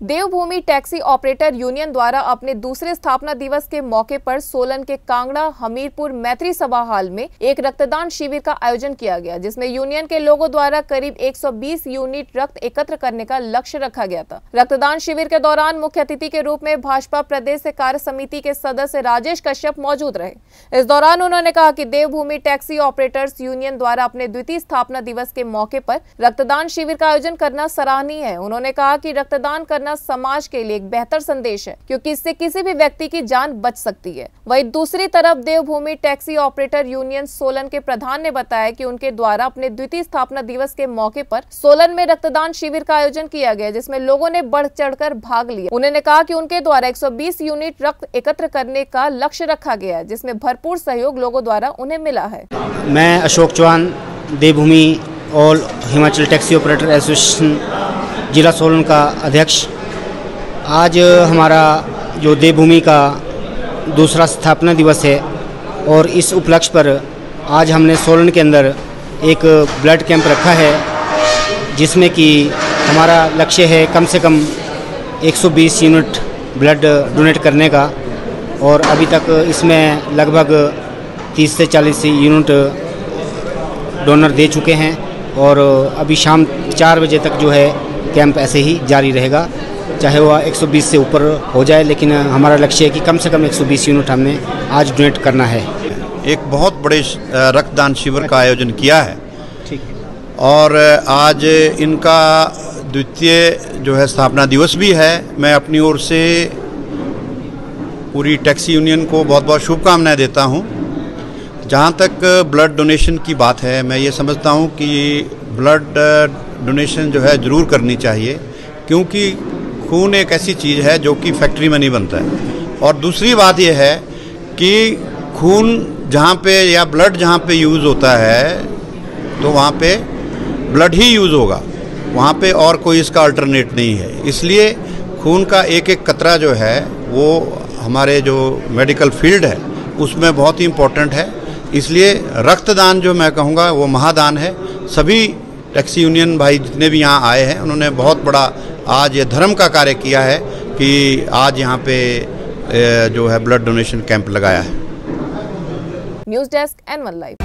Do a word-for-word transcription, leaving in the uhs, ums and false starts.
देवभूमि taxi operator union द्वारा अपने दूसरे स्थापना दिवस के मौके पर सोलन के कांगड़ा हमीरपुर मैत्री सभा हॉल में एक रक्तदान शिविर का आयोजन किया गया, जिसमें यूनियन के लोगों द्वारा करीब एक सौ बीस यूनिट रक्त एकत्र करने का लक्ष्य रखा गया था। रक्तदान शिविर के दौरान मुख्य अतिथि के रूप में भाजपा प्रदेश कार्य समिति के सदस्य राजेश कश्यप मौजूद रहे। इस दौरान उन्होंने कहा कि देवभूमि टैक्सी ऑपरेटर्स यूनियन द्वारा अपने द्वितीय स्थापना दिवस के मौके पर रक्तदान शिविर का आयोजन करना सराहनीय है। उन्होंने कहा कि रक्तदान करना समाज के लिए एक बेहतर संदेश है, क्योंकि इससे किसी भी व्यक्ति की जान बच सकती है। वहीं दूसरी तरफ Devbhoomi taxi operator union Solan के प्रधान ने बताया कि उनके द्वारा अपने द्वितीय स्थापना दिवस के मौके पर सोलन में रक्तदान शिविर का आयोजन किया गया, जिसमें लोगों ने बढ़ चढ़कर भाग लिया। उन्होंने कहा कि उनके द्वारा एक सौ बीस यूनिट रक्त एकत्र करने का लक्ष्य रखा गया है, जिसमें भरपूर सहयोग लोगों द्वारा उन्हें मिला है। मैं Ashok Chauhan, Devbhoomi all Himachal taxi operator association जिला सोलन का अध्यक्ष। आज हमारा जो देवभूमि का दूसरा स्थापना दिवस है और इस उपलक्ष्य पर आज हमने सोलन के अंदर एक ब्लड कैंप रखा है, जिसमें कि हमारा लक्ष्य है कम से कम एक सौ बीस यूनिट ब्लड डोनेट करने का, और अभी तक इसमें लगभग तीस से चालीस यूनिट डोनर दे चुके हैं, और अभी शाम चार बजे तक जो है कैंप ऐसे ही जारी रहेगा, चाहे वह एक सौ बीस से ऊपर हो जाए, लेकिन हमारा लक्ष्य है कि कम से कम एक सौ बीस यूनिट हमने आज डोनेट करना है। एक बहुत बड़े रक्तदान शिविर का आयोजन किया है, ठीक है, और आज इनका द्वितीय जो है स्थापना दिवस भी है। मैं अपनी ओर से पूरी टैक्सी यूनियन को बहुत बहुत शुभकामनाएं देता हूं। जहां तक ब्लड डोनेशन की बात है, मैं ये समझता हूं कि ब्लड डोनेशन जो है ज़रूर करनी चाहिए, क्योंकि खून एक ऐसी चीज़ है जो कि फैक्ट्री में नहीं बनता है। और दूसरी बात यह है कि खून जहाँ पे या ब्लड जहाँ पे यूज़ होता है, तो वहाँ पे ब्लड ही यूज़ होगा, वहाँ पे और कोई इसका अल्टरनेट नहीं है। इसलिए खून का एक एक कतरा जो है वो हमारे जो मेडिकल फील्ड है उसमें बहुत ही इम्पोर्टेंट है। इसलिए रक्तदान जो मैं कहूँगा वो महादान है। सभी टैक्सी यूनियन भाई जितने भी यहाँ आए हैं, उन्होंने बहुत बड़ा आज ये धर्म का कार्य किया है कि आज यहाँ पे जो है ब्लड डोनेशन कैंप लगाया है। News desk N one live.